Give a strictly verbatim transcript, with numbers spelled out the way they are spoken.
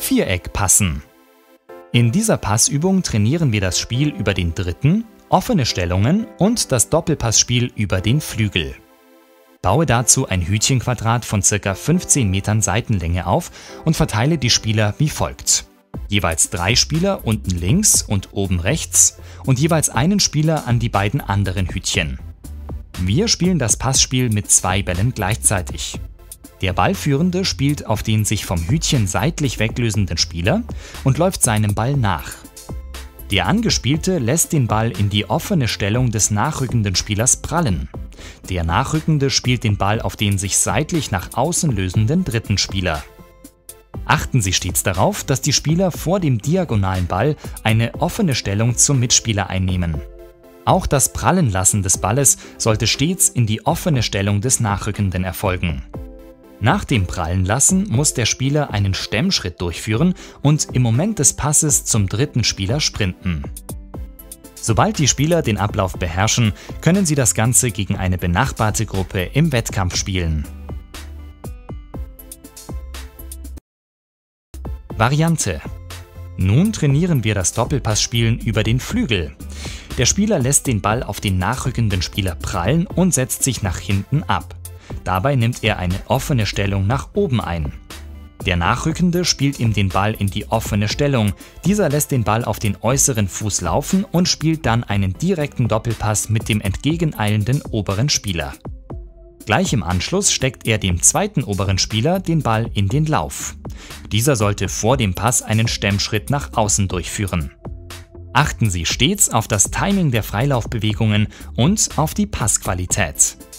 Viereck passen. In dieser Passübung trainieren wir das Spiel über den dritten, offene Stellungen und das Doppelpassspiel über den Flügel. Baue dazu ein Hütchenquadrat von ca. fünfzehn Metern Seitenlänge auf und verteile die Spieler wie folgt. Jeweils drei Spieler unten links und oben rechts und jeweils einen Spieler an die beiden anderen Hütchen. Wir spielen das Passspiel mit zwei Bällen gleichzeitig. Der Ballführende spielt auf den sich vom Hütchen seitlich weglösenden Spieler und läuft seinem Ball nach. Der Angespielte lässt den Ball in die offene Stellung des nachrückenden Spielers prallen. Der Nachrückende spielt den Ball auf den sich seitlich nach außen lösenden dritten Spieler. Achten Sie stets darauf, dass die Spieler vor dem diagonalen Ball eine offene Stellung zum Mitspieler einnehmen. Auch das Prallenlassen des Balles sollte stets in die offene Stellung des Nachrückenden erfolgen. Nach dem Prallenlassen muss der Spieler einen Stemmschritt durchführen und im Moment des Passes zum dritten Spieler sprinten. Sobald die Spieler den Ablauf beherrschen, können sie das Ganze gegen eine benachbarte Gruppe im Wettkampf spielen. Variante: Nun trainieren wir das Doppelpassspielen über den Flügel. Der Spieler lässt den Ball auf den nachrückenden Spieler prallen und setzt sich nach hinten ab. Dabei nimmt er eine offene Stellung nach oben ein. Der Nachrückende spielt ihm den Ball in die offene Stellung. Dieser lässt den Ball auf den äußeren Fuß laufen und spielt dann einen direkten Doppelpass mit dem entgegeneilenden oberen Spieler. Gleich im Anschluss steckt er dem zweiten oberen Spieler den Ball in den Lauf. Dieser sollte vor dem Pass einen Stemmschritt nach außen durchführen. Achten Sie stets auf das Timing der Freilaufbewegungen und auf die Passqualität.